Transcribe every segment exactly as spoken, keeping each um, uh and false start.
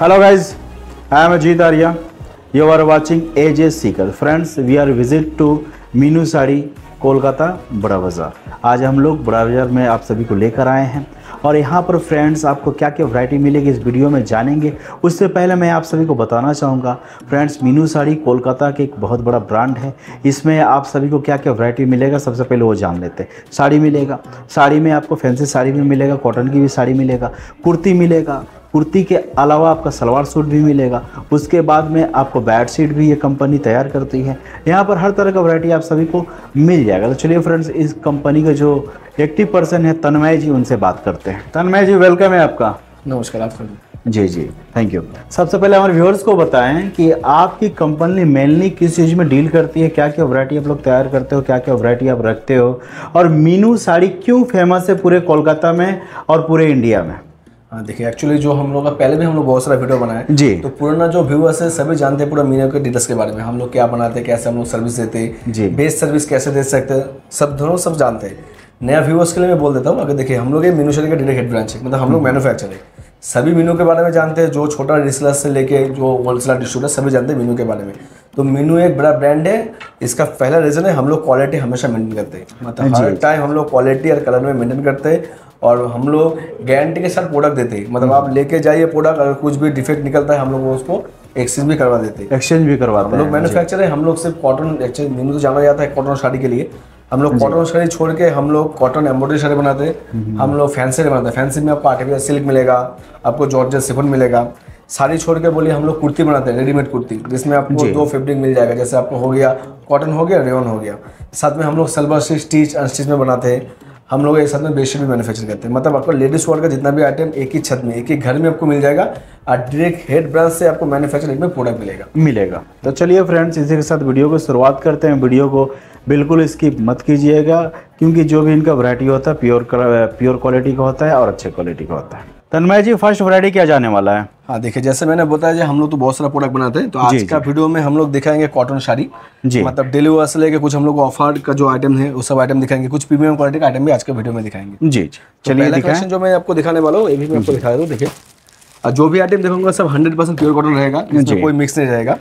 Hello guys, I am Ajit Arya. You are watching A J Seeker. Friends, we are visit to Meenu sari Kolkata बड़ा बाज़ार। आज हम लोग बड़ा बाज़ार में आप सभी को लेकर आए हैं और यहाँ पर फ्रेंड्स आपको क्या क्या वैरायटी मिलेगी इस वीडियो में जानेंगे। उससे पहले मैं आप सभी को बताना चाहूँगा फ्रेंड्स, मीनू साड़ी कोलकाता के एक बहुत बड़ा ब्रांड है। इसमें आप सभी को क्या क्या वैरायटी मिलेगा सबसे पहले वो जान लेते हैं। साड़ी मिलेगा, साड़ी में आपको फैंसी साड़ी भी मिलेगा, कॉटन की भी साड़ी मिलेगा, कुर्ती मिलेगा, कुर्ती के अलावा आपका सलवार सूट भी मिलेगा। उसके बाद में आपको बेडशीट भी ये कंपनी तैयार करती है। यहाँ पर हर तरह का वैरायटी आप सभी को मिल जाएगा। तो चलिए फ्रेंड्स, इस कंपनी के जो एक्टिव पर्सन है तन्मय जी, उनसे बात करते हैं। तन्मय जी, वेलकम है आपका। नमस्कार आपका। जी जी, थैंक यू। सबसे पहले हमारे व्यूअर्स को बताएं कि आपकी कंपनी मेनली किस चीज़ में डील करती है, क्या क्या वैरायटी आप लोग तैयार करते हो, क्या क्या वैरायटी आप रखते हो, और मीनू साड़ी क्यों फेमस है पूरे कोलकाता में और पूरे इंडिया में। हाँ देखिए, एक्चुअली जो हम लोग का पहले भी हम लोग बहुत सारा वीडियो बनाए जी, तो पुराना जो व्यूअर्स है सभी जानते हैं पूरा मीनू के डिटेल्स के बारे में, हम लोग क्या बनाते हैं, कैसे हम लोग सर्विस देते हैं, जी, बेस्ट सर्विस कैसे दे सकते हैं, सब दोनों सब जानते हैं। नया व्यूअर्स के लिए मैं बोल देता हूँ, अगर देखिए हम लोग ये मीनू साड़ी का डायरेक्ट हेड ब्रांच है, मतलब हम लोग मैन्युफैक्चर है, सभी मीनू के बारे में जानते हैं। जो छोटा रिसेलर से लेके जो होलसेलर डिस्ट्रीब्यूटर सभी जानते हैं मीनू के बारे में। तो मीनू एक बड़ा ब्रांड है। इसका पहला रीज़न है हम लोग क्वालिटी हमेशा मेंटेन करते हैं, मतलब हर टाइम हम लोग क्वालिटी और कलर में मेंटेन करते हैं और हम लोग गारंटी के साथ प्रोडक्ट देते हैं। मतलब आप लेके जाइए प्रोडक्ट, अगर कुछ भी डिफेक्ट निकलता है हम लोग उसको एक्सचेंज भी करवा देते हैं। एक्सचेंज भी करवाते हैं। हम लोग मैन्युफैक्चर है, हम लोग सिर्फ कॉटन एक्सचेंज, मीनू तो जाना जाता है कॉटन साड़ी के लिए। हम लोग कॉटन साड़ी छोड़ के हम लोग कॉटन एम्ब्रॉयडरी साड़ी बनाते हैं, हम लोग फैंसी बनाते हैं। फैंसी में आपको आर्टिफिशियल सिल्क मिलेगा, आपको जॉर्जेट शिफॉन मिलेगा। साड़ी छोड़ के बोलिए हम लोग कुर्ती बनाते हैं, रेडीमेड कुर्ती, जिसमें आपको दो फैब्रिक मिल जाएगा, जैसे आपको हो गया कॉटन हो गया, रेयन हो गया। साथ में हम लोग सलवार स्टिच अनस्टिच में बनाते हैं। हम लोग एक साथ में बेडशीट भी मैन्युफैक्चर करते हैं। मतलब आपको लेडीज वेयर का जितना भी आइटम एक ही छत में, एक ही घर में आपको मिल जाएगा और डायरेक्ट हेड ब्रांच से आपको मैन्युफैक्चर में प्रोडक्ट मिलेगा मिलेगा तो चलिए फ्रेंड्स, इसी के साथ वीडियो को शुरुआत करते हैं। वीडियो को बिल्कुल स्किप मत कीजिएगा, क्योंकि जो भी इनका वैरायटी होता है प्योर प्योर क्वालिटी का होता है और अच्छे क्वालिटी का होता है। तन्मय जी, फर्स्ट वैरायटी क्या जाने वाला है? हाँ देखिए, जैसे मैंने बताया जी हम लोग तो बहुत सारा प्रोडक्ट बनाते हैं। तो आज का वीडियो में हम लोग दिखाएंगे कॉटन साड़ी जी, मतलब डेली वेयर से लेके कुछ हम लोग ऑफर का जो आइटम है वो सब आइटम दिखाएंगे। कुछ प्रीमियम क्वालिटी का आइटम भी आज के वीडियो में दिखाएंगे। जी चलिए, पहला कलेक्शन जो मैं आपको दिखाने वाला हूँ ये भी मैं आपको दिखा दूँ। देखिए, और जो भी आइटम देखूंगा सब हंड्रेड परसेंट प्योर कॉटन रहेगा, इसमें कोई मिक्स नहीं रहेगा।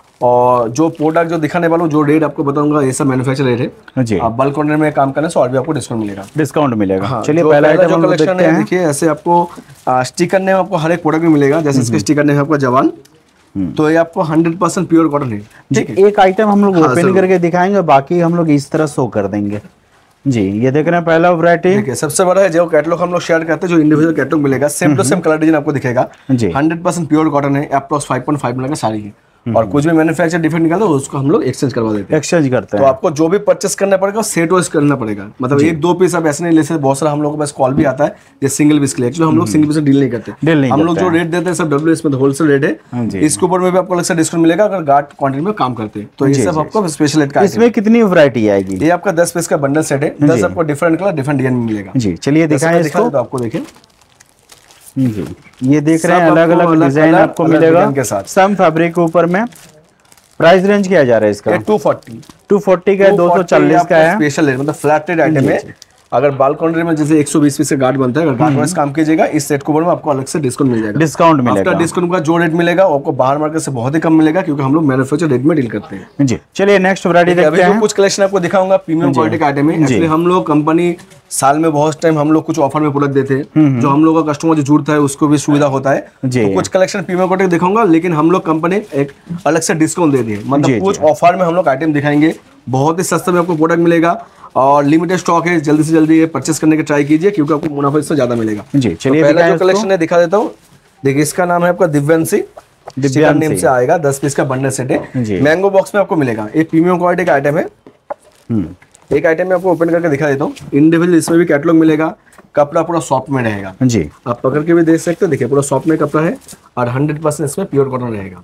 और जो प्रोडक्ट जो दिखाने वाला हूँ, जो रेट आपको बताऊंगा, ये सब मैन्युफैक्चर रेट है जी। आप बल्क ऑर्डर में काम करने से और भी आपको डिस्काउंट मिलेगा डिस्काउंट मिलेगा हाँ, चलिए जो पहला जो कलेक्शन है देखिए, ऐसे आपको स्टिकर नेम आपको हर एक प्रोडक्ट में मिलेगा। जैसे इसके स्टिकर नेम है आपका जवान, तो ये आपको हंड्रेड परसेंट प्योर कॉटन है। ठीक है, एक आइटम हम लोग ओपन करके दिखाएंगे, बाकी हम लोग इस तरह शो कर देंगे जी। ये देख रहे हैं पहला वैरायटी। देखिए, सबसे बड़ा है जो कैटलॉग हम लोग शेयर करते हैं, जो इंडिविजुअल कैटलॉग मिलेगा same to same colour design आपको दिखेगा जी। हंड्रेड परसेंट प्योर कॉटन है, अप्रॉक्स फाइव पॉइंट फाइव मिलेगा साड़ी की। और कुछ भी मैन्युफैक्चर डिफेक्ट निकालते हैं उसको हम लोग एक्सचेंज करवा देते हैं। एक्सचेंज करते हैं। तो आपको जो भी परचेस करना पड़ेगा सेट वाइज करना पड़ेगा, मतलब एक दो पीस आप ऐसे नहीं ले सकते। बहुत सारा हम लोग के पास कॉल भी आता है ये सिंगल पीस के लिए। एक्चुअली हम लोग सिंगल पीस डील नहीं करते, डील नहीं हम लोग जो रेट देते हैं सब डब्ल्यू एस में होलसेल रेट है। इसके ऊपर में भी आपको अलग से डिस्काउंट मिलेगा अगर गार्ड क्वांटिटी में काम करते हैं। तो ये सब आपको स्पेशल रेट का। इसमें कितनी वैरायटी आएगी? ये आपका दस पीस का बंडल सेट है, दस आपको डिफरेंट कलर डिफरेंट डिजाइन में मिलेगा जी। चलिए दिखाएं इसको, तो आपको देखिए जी, ये देख रहे हैं अलग अलग डिजाइन आपको मिलेगा के साथ, सम फैब्रिक के ऊपर में। प्राइस रेंज क्या जा रहा है इसका? टू फोर्टी टू फोर्टी का, दो सौ चालीस का है। स्पेशल है, मतलब फ्लैट रेट आइटम है। अगर बाल काउंटर में जैसे एक सौ बीस पीस का गार्ड बनता है, अगर गार्ड वाइज काम कीजिएगा इस सेट को ऊपर में आपको अलग से डिस्काउंट मिल जाएगा। डिस्काउंट मिलेगा। आपका डिस्काउंट का जो रेट मिलेगा आपको बाहर मार्केट से बहुत ही कम मिलेगा, क्योंकि हम लोग मैन्युफैक्चर रेट में डील करते हैं जी। चलिए नेक्स्ट वैरायटी देखते हैं। कुछ कलेक्शन आपको दिखाऊंगा प्रीमियम क्वालिटी का आइटम है। एक्चुअली हम लोग कंपनी साल में बहुत टाइम हम लोग कुछ ऑफर में प्रोडक्ट देते हैं, जो हम लोग का कस्टमर जो जुड़ता है उसको भी सुविधा होता है। तो कुछ कलेक्शन प्रीमियम क्वालिटी दिखाऊंगा, लेकिन हम लोग कंपनी एक अलग से डिस्काउंट दे दी है। मतलब कुछ ऑफर में हम लोग आइटम दिखाएंगे, बहुत ही सस्ते में आपको प्रोडक्ट मिलेगा और लिमिटेड स्टॉक है। जल्दी से जल्दी ये परचेस करने की ट्राई कीजिए, क्योंकि आपको मुनाफा इससे ज्यादा मिलेगा जी। चलिए, पहला जो कलेक्शन है दिखा देता हूँ। देखिए, इसका नाम है आपका दिव्यांशी, दिव्यांशी नेम से आएगा। दस पीस का बंडल सेट है, मैंगो बॉक्स में आपको मिलेगा। एक प्रीमियम क्वालिटी का आइटम है। एक आइटम में आपको ओपन करके दिखा देता हूँ। इंडिविजुअल इसमें भी कैटलॉग मिलेगा, कपड़ा पूरा सॉफ्ट में रहेगा जी। आप पकड़ के भी देख सकते हो, देखिए पूरा सॉफ्ट में कपड़ा है और हंड्रेड परसेंट इसमें प्योर कॉटन रहेगा।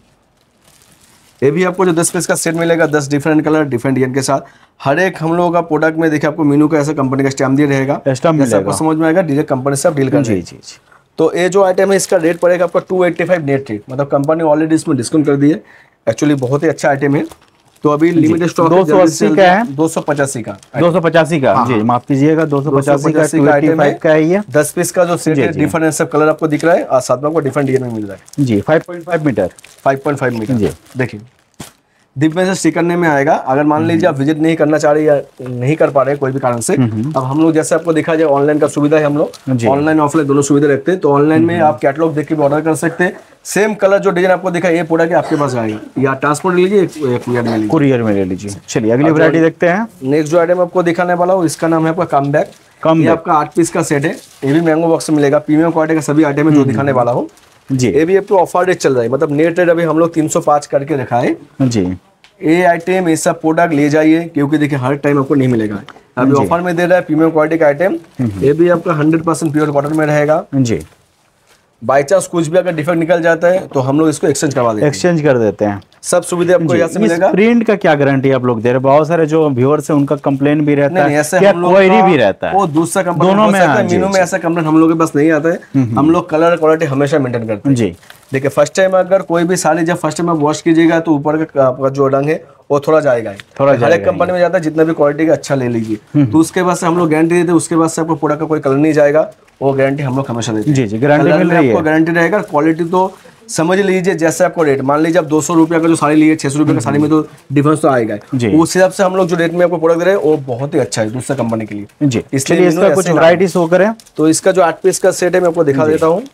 ये भी आपको जो दस पीस का सेट मिलेगा, दस डिफरेंट कलर डिफरेंट डिजाइन के साथ। हर एक हम लोगों का प्रोडक्ट में देखिए आपको मीनू का ऐसा कंपनी का स्टैम्प दिया रहेगा, जैसे आपको समझ में आएगा डायरेक्ट कंपनी से आप डील कर जी जी। तो ये जो आइटम है इसका रेट पड़ेगा आपका two eighty five net rate, मतलब कंपनी ऑलरेडी इसमें डिस्काउंट कर दी है। एक्चुअली बहुत ही अच्छा आइटम है। तो अभी लिमिटेड स्टॉक दो सौ अस्सी का है, दो सौ पचासी का, दो सौ पचासी का जी, माफ कीजिएगा, दो सौ पचासी का पच्चीस का है ये। दस पीस का जो सेट है, डिफरेंट सब कलर आपको दिख रहा है और साथ में आपको डिफरेंट डिजाइन में मिल रहा है जी। पाँच पॉइंट पाँच मीटर, पाँच पॉइंट पाँच मीटर जी। देखिए डिप में से स्टिक करने में आएगा। अगर मान लीजिए आप विजिट नहीं करना चाह रहे या नहीं कर पा रहे कोई भी कारण से, अब हम लोग जैसे आपको दिखा जाए ऑनलाइन का सुविधा है, हम लोग ऑनलाइन ऑफलाइन दोनों सुविधा रखते हैं। तो ऑनलाइन में आप कैटलॉग देख के भी ऑर्डर कर सकते हैं। सेम कलर जो डिजाइन आपको दिखा ये प्रोडक्ट आपके पास आएगा, या ट्रांसपोर्ट ले लीजिए, कुरियर में लीजिए, कुरियर में ले लीजिए। चलिए अगली वैरायटी देखते हैं। नेक्स्ट जो आइटम आपको दिखाने वाला हूँ इसका नाम है आपका कम बैक। कम ये आपका आठ पीस का सेट है, ये भी मैंगो बॉक्स में मिलेगा। प्रीमियम क्वालिटी का सभी आइटम है जो दिखाने वाला हूँ जी। ये भी आपको ऑफर रेट चल रहा है, मतलब नेट रेट अभी हम लोग तीन सौ पाँच करके रखा है जी। ये आइटम ये सब प्रोडक्ट ले जाइए, क्योंकि देखिए हर टाइम आपको नहीं मिलेगा। अभी ऑफर में दे रहा है प्रीमियम क्वालिटी का आइटम। ये भी आपका हंड्रेड परसेंट प्योर कॉटन में रहेगा जी। बाई चांस कुछ भी अगर डिफेक्ट निकल जाता है तो हम लोग इसको एक्सचेंज करवा देते हैं, एक्सचेंज कर देते हैं। सब सुविधा आपको यहाँ से मिलेगा। प्रिंट का क्या गारंटी आप लोग दे रहे हैं? बहुत सारे जो व्यूअर्स हैं उनका कंप्लेन भी रहता है, क्या क्वेरी भी रहता है, वो दूसरा कंप्लेन दोनों में है। मीनू में ऐसा कंप्लेन हम लोग के पास नहीं आता है। हम लोग कलर क्वालिटी हमेशा मेंटेन करते हैं जी। देखिए फर्स्ट टाइम अगर कोई भी साड़ी जब फर्स्ट टाइम आप वॉश कीजिएगा तो ऊपर का आपका जो रंग है वो थोड़ा जाएगा, थोड़ा हर एक कंपनी में जाता है। जितना भी क्वालिटी का अच्छा ले लीजिए तो उसके बाद से हम लोग गारंटी देते हैं, उसके बाद से आपको प्रोडक्ट का कोई कलर नहीं जाएगा, वो गारंटी हम लोग हमेशा देते हैं। जी जी, गारंटी मिल रही है, आपको गारंटी रहेगा। क्वालिटी तो समझ लीजिए जैसे आपको रेट, मान लीजिए आप दो सौ रुपया का जो साड़ी लिए, छह सौ रुपये का साड़ी में तो डिफरेंस तो आएगा। उस हिसाब से हम लोग जो रेट में आपको प्रोडक्ट दे रहे हैं वो बहुत ही अच्छा है दूसरा कंपनी के लिए जी। इसलिए इसका कुछ वैरायटी शो करें तो इसका जो आठ पीस का सेट है मैं आपको दिखा देता हूँ।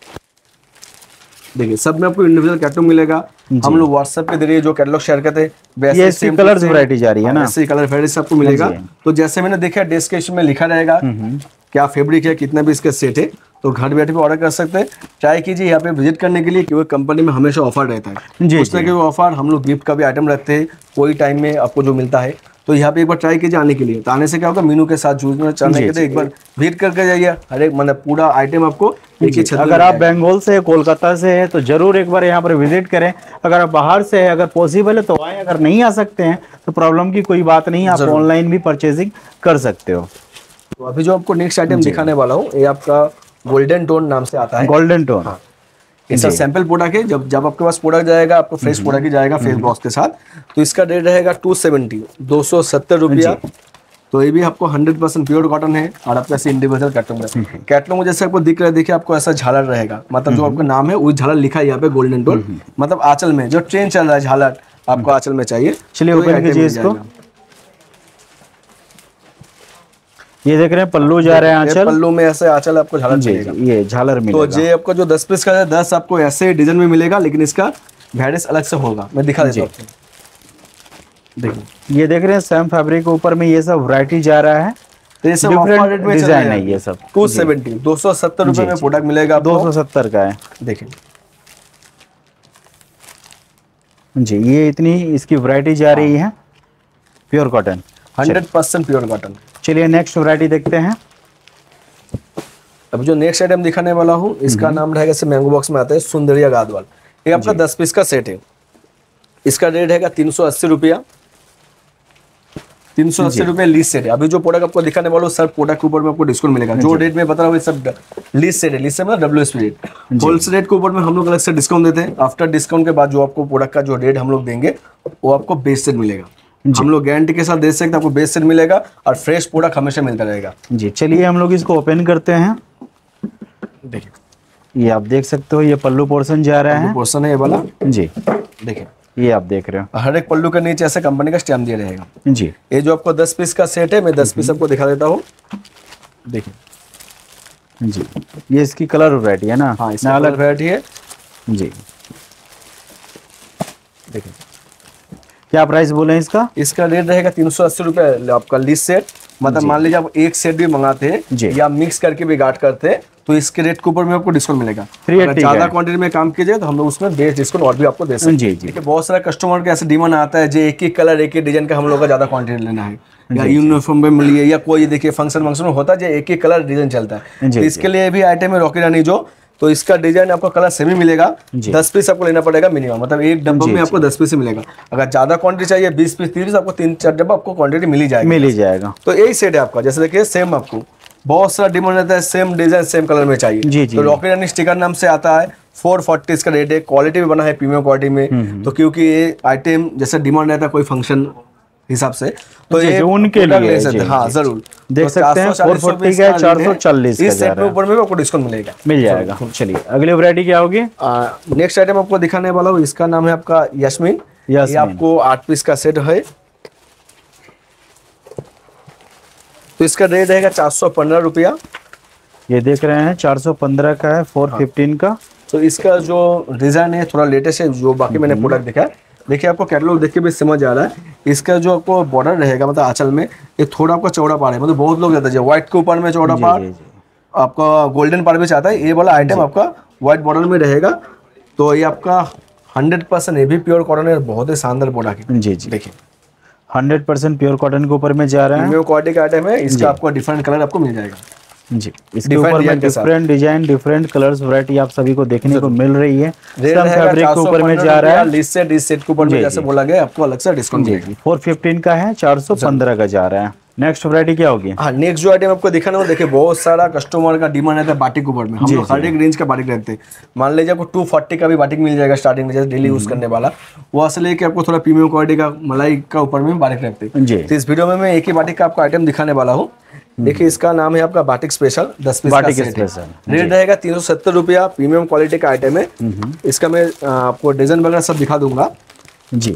देखिए सब में आपको इंडिविजुअल कैटलॉग मिलेगा। हम लोग व्हाट्सएप पे दे रही है जो कैटलॉग शेयर करते हैं वैसे ये सेम कलर्स वैरायटी जा रही है ना, ऐसे कलर वैरायटी आपको मिलेगा। तो जैसे मैंने देखा डिस्क्रिप्शन में लिखा रहेगा क्या फैब्रिक है, कितना भी इसका सेट है, तो घर बैठे भी ऑर्डर कर सकते हैं। ट्राई कीजिए यहाँ पे विजिट करने के लिए, क्योंकि कंपनी में हमेशा ऑफर रहता है जी। उसमें वो ऑफर हम लोग गिफ्ट का भी आइटम रखते हैं, कोई टाइम में आपको जो मिलता है। तो यहाँ पे एक बार ट्राई कीजिए आने के लिए। तो आने से क्या होगा, मीनू के साथ जुड़ना चाहने के लिए एक बार विजिट करके जाइए। हर एक मतलब पूरा आइटम आपको एक ही छत में। अगर आप बंगाल से कोलकाता से है तो जरूर एक बार यहाँ पर विजिट करें। अगर आप बाहर से है, अगर पॉसिबल है तो आए, अगर नहीं आ सकते हैं तो प्रॉब्लम की कोई बात नहीं, आप ऑनलाइन भी परचेजिंग कर सकते हो। तो अभी जो आपको नेक्स्ट आइटम दिखाने वाला हूँ ये आपका गोल्डन टोन नाम से आता है। गोल्डन टोन हाँ। इसका सैंपल प्रोडक्ट है। जब जब आपके पास प्रोडक्ट जाएगा आपको फ्रेश प्रोडक्ट ही जाएगा फेस बॉक्स के साथ। तो इसका रेट रहेगा टू सेवेंटी, दो सौ सत्तर रुपया। तो ये भी आपको हंड्रेड परसेंट प्योर कॉटन है और आपका ऐसे इंडिविजुअल कैटलॉग है। कैटलॉग में जैसे आपको दिख रहा है, देखिए आपको ऐसा झालर रहेगा, मतलब जो आपका नाम है वो झालर लिखा है यहाँ पे गोल्डन टोन, मतलब आंचल में जो ट्रेंड चल रहा है झालर आपको आंचल में चाहिए। चलिए ओपन कीजिए इसको। ये देख रहे हैं पल्लू जा रहे हैं आंचल, पल्लू में ऐसे आंचल आपको झालर मिलेगा, ये झालर मिलेगा। तो ये आपको जो दस पीस का है दस आपको ऐसे डिजाइन में मिलेगा, लेकिन इसका वैरायटी अलग से होगा। मैं दिखा देता हूँ। देखिए ये देख रहे हैं सेम फैब्रिक के ऊपर में ये सब वैरायटी जा रहा है। तो ये सब ऑफर रेट में डिजाइन है, ये सब टू सेवेंटी, दो सौ सत्तर रुपए में प्रोडक्ट मिलेगा। दो सौ सत्तर का है। देखिए जी, ये इतनी इसकी वैरायटी जा रही है। Pure cotton, hundred percent pure cotton. चलिए नेक्स्ट वैरायटी देखते हैं। अब जो नेक्स्ट आइटम दिखाने वाला हूँ इसका नाम रहेगा, से मैंगो बॉक्स में आता है सुंदरिया गादवाल। ये आपका दस पीस का सेट है। इसका रेट रहेगा तीन सौ अस्सी रुपया, तीन सौ अस्सी रुपये लीज सेट है। अभी जो प्रोडक्ट आपको दिखाने वाला हूँ सर प्रोडक्ट के ऊपर में आपको डिस्काउंट मिलेगा। जो रेट में बता रहा हूँ सब लीज सेट है, लीज सेट मतलब W S P rate. Wholesale rate के ऊपर में हम लोग अलग से डिस्काउंट देते हैं। आफ्टर डिस्काउंट के बाद जो आपको प्रोडक्ट का जो रेट हम लोग देंगे वो आपको बेस सेट मिलेगा। हम लोग गारंटी के साथ दे सकते हैं, आपको बेस सेट मिलेगा और फ्रेश प्रोडक्ट हमेशा मिलता रहेगा जी। चलिए हम लोग इसको ओपन करते हैं। देखिए ये आप देख सकते हो, ये पल्लू पोर्शन जा रहा है, पोर्शन है ये वाला जी। देखिए ये आप देख रहे हो, हर एक पल्लू के नीचे ऐसे कंपनी का स्टैम्प दिया रहेगा जी। ये जो आपको दस पीस का सेट है, मैं दस पीस आपको दिखा देता हूँ। देखिए जी, ये इसकी कलर वैरायटी है ना। हाँ, इसमें अलग वैरायटी है जी। देखिए क्या प्राइस बोले हैं इसका? इसका रेट रहेगा तीन सौ अस्सी रुपये आपका लीज सेट। मतलब मान लीजिए आप एक सेट भी मंगाते हैं या मिक्स करके भी गार्ड करते हैं तो इसके रेट के ऊपर में आपको डिस्काउंट मिलेगा। अगर ज्यादा क्वांटिटी में काम कीजिए तो हम लोग उसमें बेस डिस्काउंट और भी आपको दे सकते हैं जी जी। बहुत सारा कस्टमर के ऐसे डिमांड आता है जो एक ही कलर एक ही डिजाइन का हम लोग का ज्यादा क्वांटिटी लेना है, या यूनिफॉर्म में मिलिए या कोई देखिए फंक्शन फंक्शन होता है जो एक ही कलर डिजाइन चलता है। तो इसके लिए भी आइटम है रॉकी रानी जो, तो इसका डिजाइन आपको कलर सेमी मिलेगा। दस पीस आपको लेना पड़ेगा मिनिमम, मतलब एक डब्बा में आपको दस पीस मिलेगा। अगर ज्यादा क्वांटिटी चाहिए बीस पीस तीस, आपको तीन चार डब्बा आपको क्वांटिटी मिल ही जाएगा, मिल ही जाएगा। तो यही सेट है आपका। जैसे देखिए सेम आपको बहुत सारा डिमांड रहता है सेम डिजाइन सेम कलर में चाहिए। जी जी। तो रॉकेट रानी स्टिकर नाम से आता है, फोर फोर्टी इसका रेट है। क्वालिटी भी बना है प्रीमियम क्वालिटी में। तो क्योंकि ये आइटम जैसे डिमांड रहता है कोई फंक्शन हिसाब से, तो ये उनके लिए ले सकते हैं। हाँ जरूर देख सकते हैं फोर फोर्टी का चार सौ चालीस इस सेट में ऊपर में आपको डिस्काउंट मिलेगा, मिल जाएगा। चलिए अगली वैरायटी क्या होगी? नेक्स्ट आइटम आपको दिखाने वाला हूँ, इसका नाम है आपका यास्मीन। ये आपको आठ पीस का सेट है। तो इसका रेट रहेगा चार सौ पंद्रह रुपया। ये देख रहे हैं चार सौ पंद्रह का है, फोर फिफ्टीन का। तो इसका जो डिजाइन है थोड़ा लेटेस्ट है, जो बाकी मैंने प्रोडक्ट देखा है। देखिए आपको कैटलॉग देख के भी समझ आ रहा है। इसका जो आपको बॉर्डर रहेगा मतलब आंचल में ये थोड़ा आपका चौड़ा पार है। मतलब बहुत लोग जाते हैं व्हाइट के ऊपर में चौड़ा पार, आपका गोल्डन पार भी चाहता है। ये वाला आइटम आपका व्हाइट बॉर्डर में रहेगा। तो ये आपका हंड्रेड परसेंट ये भी प्योर कॉटन है, बहुत ही शानदार प्रोडक्ट है। जी जी देखिए हंड्रेड परसेंट प्योर कॉटन के ऊपर में जा रहा है। प्रीमियम क्वालिटी का आइटम है। इसका आपको डिफरेंट कलर आपको मिल जाएगा। जी इसके ऊपर में different design different colours variety आप सभी को देखने को मिल रही है। फैब्रिक के ऊपर में जा रहा है। लिस्ट सेट इस सेट के ऊपर में जैसे बोला गया आपको अलग से डिस्काउंट मिलेगा। फोर फिफ्टीन का है, चार सौ पंद्रह का जा रहा है। नेक्स्ट वैरायटी क्या होगी? हाँ नेक्स्ट जो आइटम आपको दिखाना है, देखिए बहुत सारा कस्टमर का डिमांड रहता है बाटिक के ऊपर में। हम लोग हर एक रेंज का बाटिक रहते हैं। मान लीजिए आपको टू फोर्टी का भी बाटिक मिल जाएगा स्टार्टिंग में, जैसे डेली यूज करने वाला। वहाँ से लेके आपको थोड़ा प्रीमियम क्वालिटी का मलाई का ऊपर में बाटिक रहते हैं। तो इस वीडियो में मैं एक ही बाटिक का आपको आइटम दिखाने वाला हूँ। देखिए इसका नाम है आपका बाटिक स्पेशल, दस पीस का सेट है। रेट रहेगा तीन सौ सत्तर रुपया। प्रीमियम क्वालिटी का आइटम है। इसका मैं आपको डिजाइन वगैरह सब दिखा दूंगा। जी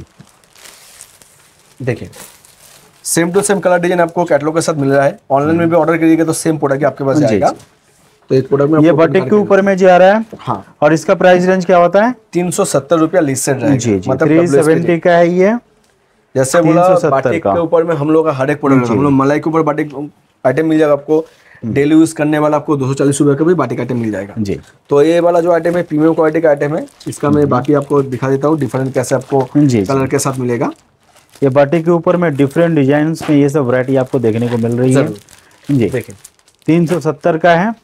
देखिए same to same colour design आपको कैटलॉग के साथ मिल रहा है। ऑनलाइन में भी ऑर्डर करिएगा तो सेम प्रोडक्ट आपके पास जाएगा। तो एक प्रोडक्ट में ये बाटिक के ऊपर में जा रहा है। हाँ और इसका प्राइस रेंज क्या होता है? तीन सौ सत्तर रुपया लिस्ट सेट रहेगा। जी जी मतलब थ्री सेवेंटी का है ये। जैसे बोला बाटिक के ऊपर में हम लोग का हर एक प्रोडक्ट, हम लोग मलाई के ऊपर बाटिक आइटम मिल जाएगा आपको। डेली यूज करने वाला आपको दो सौ चालीस रुपए का भी बाटिक आइटम मिल जाएगा। जी तो ये वाला जो आइटम है प्रीमियम क्वालिटी का आइटम है। इसका मैं बाकी आपको दिखा देता हूँ डिफरेंट कैसे आपको कलर के साथ मिलेगा। ये बाटिक के ऊपर में डिफरेंट डिजाइन में ये सब वैरायटी आपको देखने को मिल रही है। जी देखिए तीन सौ सत्तर का है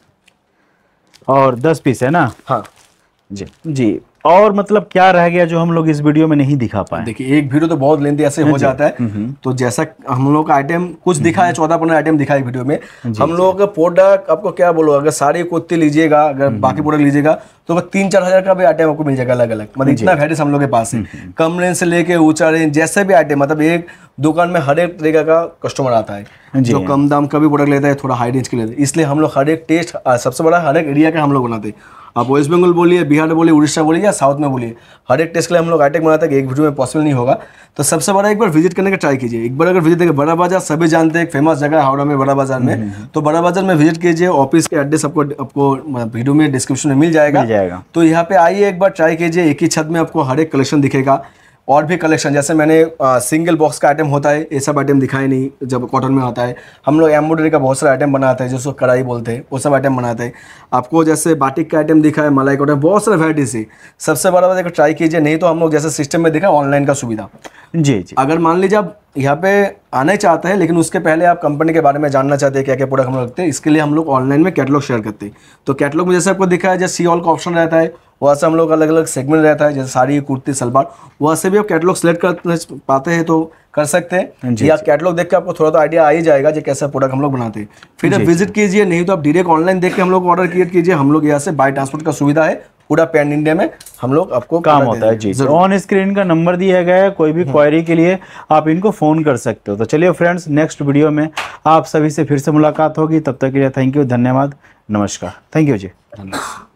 और दस पीस है ना? हाँ जी जी। और मतलब क्या रह गया जो हम लोग इस वीडियो में नहीं दिखा पाए? देखिए एक वीडियो तो बहुत लेंथी ऐसे हो जाता है। तो जैसा हम लोग का आइटम कुछ दिखा है, चौदह पंद्रह आइटम दिखा है वीडियो में। हम लोगों का प्रोडक्ट आपको क्या बोलो, अगर साड़ी कुर्ती लीजिएगा, अगर बाकी प्रोडक्ट लीजिएगा तो तीन चार हजार का भी आइटम आपको मिल जाएगा अलग अलग। मतलब इतना वैराइटीज हम लोग के पास है। कम रेंज से लेके ऊंचा रेंज जैसे भी आइटम, मतलब एक दुकान में हर एक तरीके का कस्टमर आता है जो कम दाम का भी प्रोडक्ट लेता है, थोड़ा हाई रेंज के लेता है। इसलिए हम लोग हर एक टेस्ट, सबसे बड़ा हर एक एरिया का हम लोग बनाते हैं। आप वेस्ट बंगाल बोलिए, बिहार बोलिए, उड़ीसा बोलिए या साउथ में बोलिए, हर एक टेस्ट के लिए हम लोग आइटम बनाते हैं कि एक वीडियो में पॉसिबल नहीं होगा। तो सबसे बड़ा एक बार विजिट करने का ट्राई कीजिए। एक बार अगर विजिट करें, बड़ा बाजार सभी जानते हैं, एक फेमस जगह है हावड़ा में बड़ा बाजार में। तो बड़ा बाजार में विजिट कीजिए। ऑफिस के एड्रेस आपको आपको वीडियो में डिस्क्रिप्शन में मिल जाएगा, मिल जाएगा। तो यहाँ पे आइए एक बार ट्राई कीजिए। एक ही छत में आपको हर एक कलेक्शन दिखेगा। और भी कलेक्शन जैसे मैंने आ, सिंगल बॉक्स का आइटम होता है, ये सब आइटम दिखाए नहीं जब कॉटन में होता है। हम लोग एम्ब्रॉयडरी का बहुत सारा आइटम बनाते हैं, जिसको कढ़ाई बोलते हैं, वो सब आइटम बनाते हैं। आपको जैसे बाटिक का आइटम दिखा है, मलाई कॉटन, बहुत सारे वैराइटीज है। सबसे बड़ा बात ट्राई कीजिए। नहीं तो हम लोग जैसे सिस्टम में दिखा ऑनलाइन का सुविधा। जी जी अगर मान लीजिए आप यहाँ पे आना ही चाहते हैं लेकिन उसके पहले आप कंपनी के बारे में जानना चाहते हैं क्या क्या प्रोडक्ट हम लोग रखते हैं, इसके लिए हम लोग ऑनलाइन में कैटलॉग शेयर करते हैं। तो कैटलॉग में जैसे आपको दिखा है, जैसे सी ऑल का ऑप्शन रहता है, वहाँ से हम लोग अलग अलग सेगमेंट रहता है, जैसे साड़ी, कुर्ती, सलवार, वहाँ से भी आप कैटलॉग सेलेक्ट कर पाते हैं तो कर सकते हैं। या कैटलॉग देख के आपको थोड़ा तो आइडिया आ ही जाएगा जो कैसा प्रोडक्ट हम लोग बनाते हैं। फिर आप विजिट कीजिए। नहीं तो आप डायरेक्ट ऑनलाइन देख के हम लोग ऑर्डर क्रिएट कीजिए। हम लोग यहाँ से बाय ट्रांसपोर्ट का सुविधा है, पूरा पैन इंडिया में हम लोग आपको काम होता है। जी ऑन स्क्रीन का नंबर दिया गया है, कोई भी क्वेरी के लिए आप इनको फोन कर सकते हो। तो चलिए फ्रेंड्स, नेक्स्ट वीडियो में आप सभी से फिर से मुलाकात होगी। तब तक के लिए थैंक यू, धन्यवाद, नमस्कार। Thank you ji.